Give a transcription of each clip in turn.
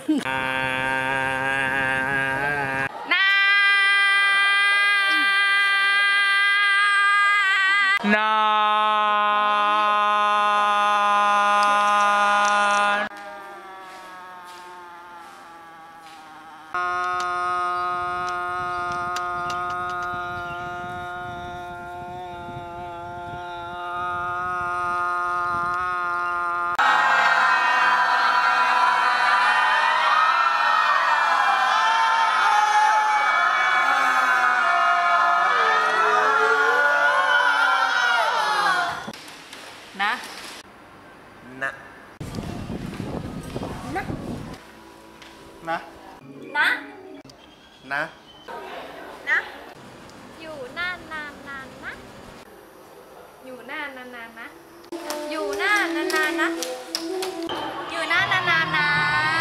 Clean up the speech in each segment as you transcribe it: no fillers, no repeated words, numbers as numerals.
นะนะนะนะนะนะนะอยู่นานนานนานนะอยู่นานนานนานนะอยู่นานนานนานนะอยู่นานนานนานนะ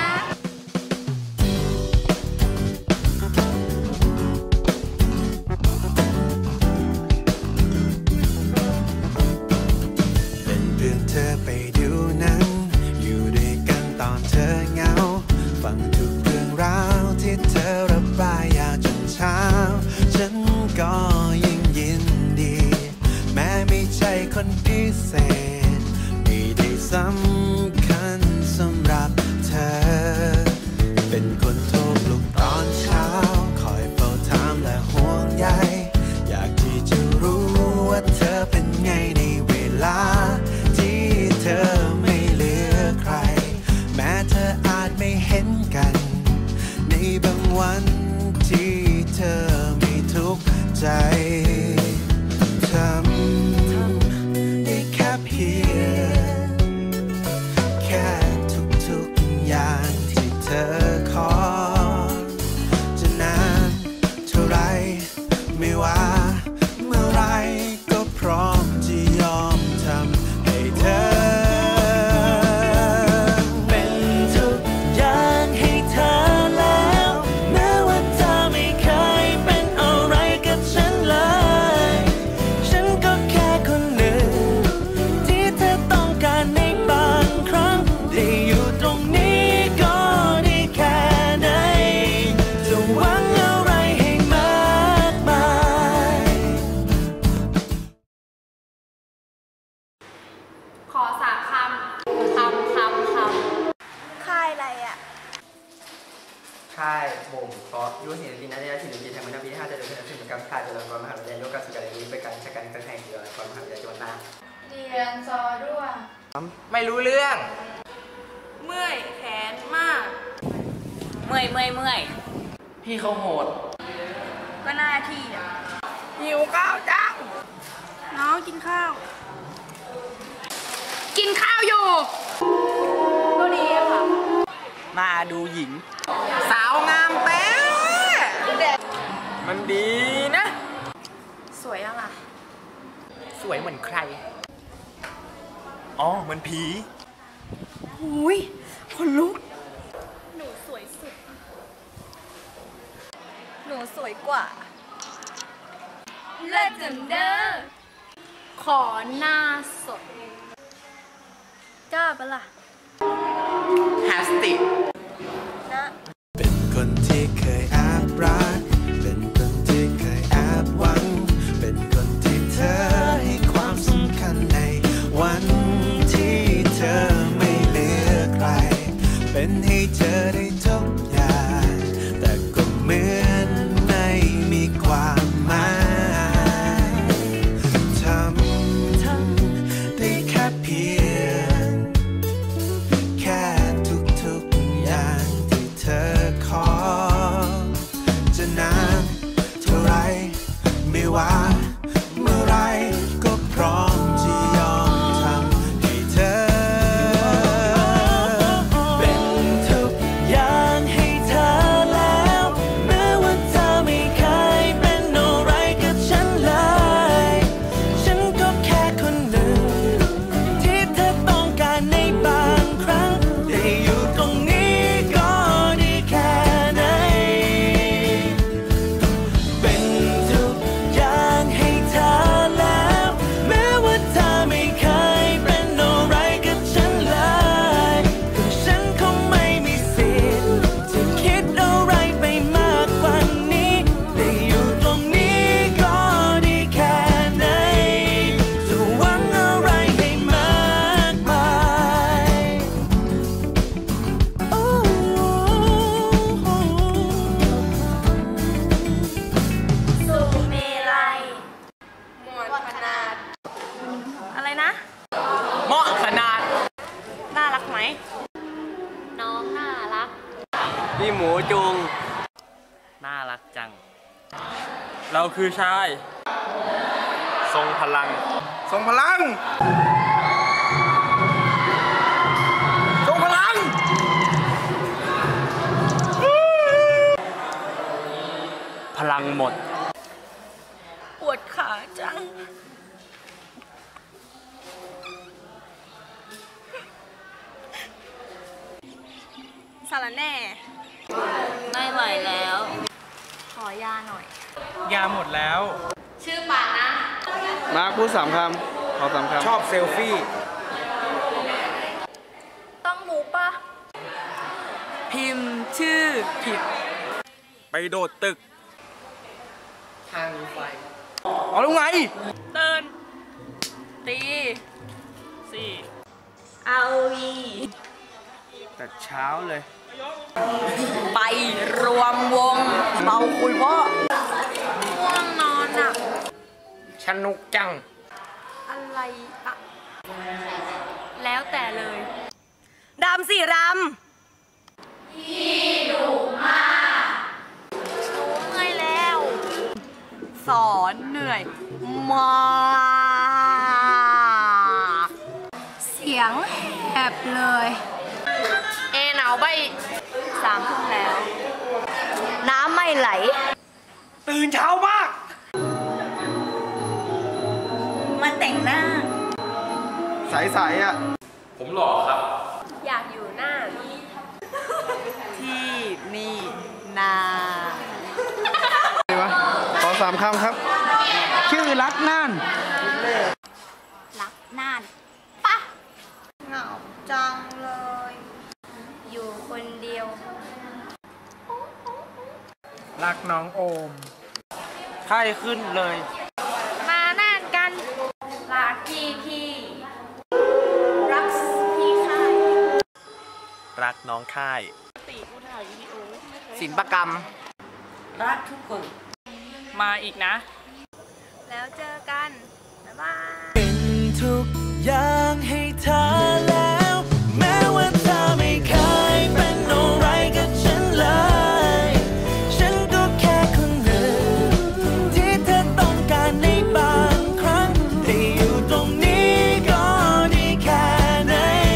เธอไปดูหนังอยู่ด้วยกันตอนเธอเหงาฟังทุกเรื่องราวที่เธอระบายยาวจนเช้าฉันก็ยิ่งยินดีแม้ไม่ใช่คนพิเศษไม่ได้สำคัญสำหรับเธอเป็นคนโทรปลุกตอนเช้าคอยเฝ้าถามและห่วงใยอยากที่จะรู้ว่าเธอเป็นไงในเวลาเธอไม่เหลือใครแม้เธออาจไม่เห็นกันในบางวันที่เธอไม่ทุกข์ใจทำได้แค่เพียงแค่ทุกๆอย่างที่เธอขอจะนานเท่าไรไม่ว่าเมื่อไรก็พร้อมจะยอมทำให้เธอขอ3 คำค่ายอะไรอ่ะค่ายบ่มเพาะยุวศิลปินนักเรียนศิลปินแห่งปีที่5จะเดินทางถึงกับค่ายเจริญกรมหาวิทยาลัยโลกาสุการนี้เป็นการใช้การแข่งเรือก่อนมหาวิทยาลัยจังหวัดน่านเรียนซอด้วงไม่รู้เรื่องเมื่อยแขนมากเมื่อยพี่เขาโหดก็หน้าที่อ่ะหิวข้าวจังน้องกินข้าวอยู่ก็ดีอะค่ะมาดูหญิงสาวงามแป๊ะมันดีนะสวยอะล่ะสวยเหมือนใครอ๋อเหมือนผีหุยคนลุกหนูสวยสุดหนูสวยกว่าเลิศจังเด้อขอหน้าสดกล้าปะล่ะแฮสตินะเป็นคนที่เคยแอบรักเป็นคนที่เคยแอบหวังเป็นคนที่เธอให้ความสำคัญในวันที่เธอไม่เหลือใครเป็นให้เธอได้ทุกอย่างแต่ก็เหมือนไม่มีความหมายทำได้แค่เพียงแค่ทุกๆอย่างที่เธอขอจะนานเท่าไรไม่ว่าเมื่อไรก็พร้อมจะยอมทำพี่หมูจุงน่ารักจัง เราคือชายทรงพลังทรงพลังทรงพลังพลังหมดปวดขาจังสารแน่ไม่ไหวแล้ว ขอยาหน่อยยาหมดแล้วชื่อป่านะมาร์คพูด3 คำขอ3 คำชอบเซลฟี่ต้องรู้ปะพิมพ์ชื่อผิดไปโดดตึกทางมีไฟเอาลูกไงเตือนตีเอาวีแต่เช้าเลยไปรวมวงเมาคุยพ่อง่วงนอนอ่ะสนุกจังอะไรอ่ะ แล้วแต่เลยรำสิรำพี่ดุมากรู้เมื่อยแล้ว สอนเหนื่อยมากเสียงแหบเลยหนาวใบ3 ทุ่มแล้ว น้ำไม่ไหลตื่นเช้ามากมาแต่งหน้าใสๆอ่ะ ผมหล่อครับอยากอยู่หน้า ที่นี่นาขอ3 คำครับ ชื่อรักน่านรักน่านปะเหงาจังเลย อยู่คนเดียวรักน้องโอมไข้ขึ้นเลยมาน่านกันรักพี่รักพี่ค่ายรักน้องค่ายศิลปกรรมรักทุกคนมาอีกนะแล้วเจอกัน บ๊ายบายเป็นทุกอย่างให้เธอแล้ว แม้ว่าเธอไม่เคยเป็นอะไรกับฉันเลย ฉันก็แค่คนหนึ่งที่เธอต้องการในบางครั้งได้อยู่ตรงนี้ก็ดีแค่ไหน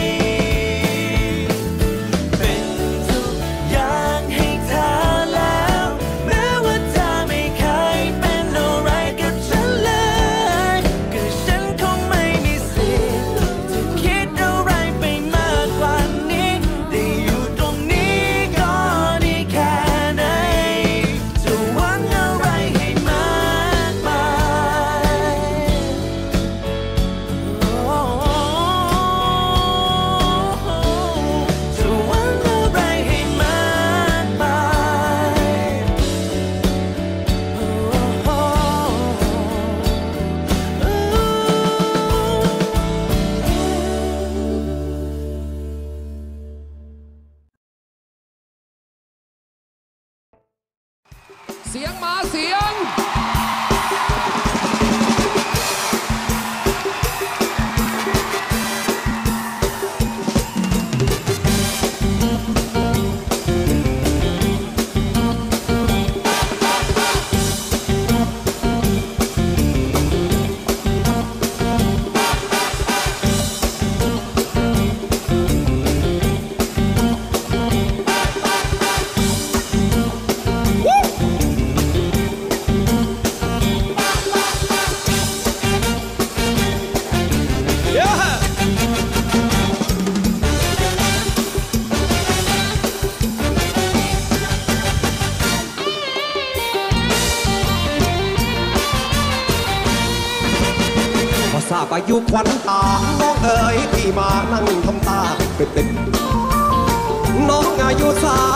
เป็นทุกอย่างให้เธอแล้วแม้ว่าเธอไม่เคยเป็นอะไรกับฉันเลยก็ฉันคงไม่มีสิทธิ์จะคิดอะไรไปมากกว่านี้ได้อยู่ตรงนี้ก็ดีแค่ไหนจะหวังอะไรให้มากมายจะหวังอะไรให้มากมายเสียงมาเสียงพอทราบอายุควันตา น้องเอ๋ยพี่มานั่งทำตาเป็นน้องอายุ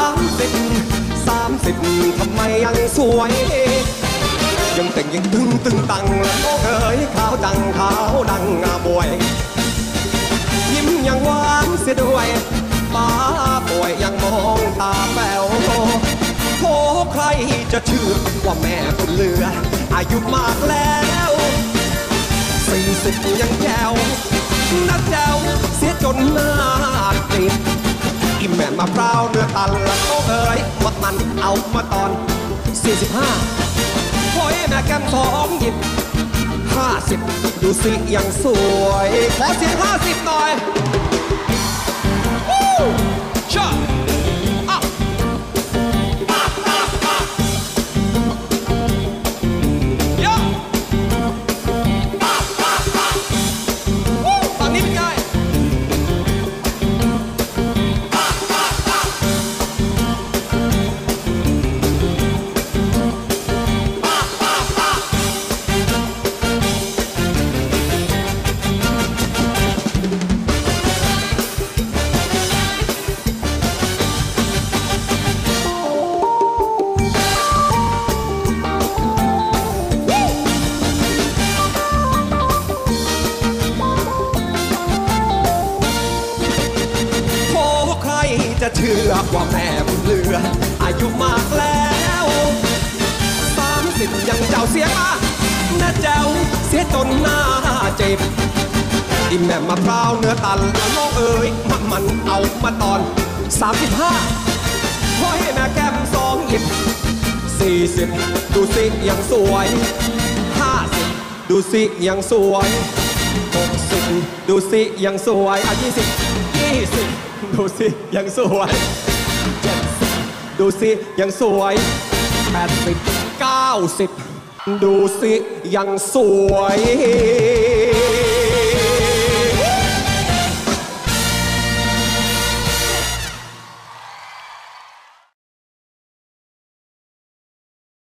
30 ทำไมยังสวย ยังแต่งยังตึงตังน้องเอ๋ยขาวจังขาวดังงาบวย ยิ้มยังหวานเสียด้วยป้าป่วยยังมองตาแป๋วโธ่ใครจะเชื่อว่าแม่คนเหลือ อายุมากแล้ว40ยังแจ๋วนักแจ๋วเสียจนหน้าติดอิ่มแม่นมะพร้าวเนื้อตันละโอ้เอ๋ยเอามาตอน 45 โอ้ยแม่แก้ม2 หยิบ 50 ดูสิยังสวยขอเสียง50หน่อยชอบฝั่งนี้เป็นไงจะเชื่อว่าแม่บุญเหลืออายุมากแล้ว30ยังเจ้าเสียมาน่าเจ้าเสียจนหน้าเจ็บอิ่มแม่มะพร้าวเนื้อตันแล้วน้องเอ๋ยมันเอามาตอน 35พอให้แม่แก้ม2 หยิบ 40 ดูสิยังสวย 50 ดูสิยังสวย60 ดูสิยังสวย20 ดูสิยังสวย70 ดูสิยังสวย80 90 ดูสิยังสวย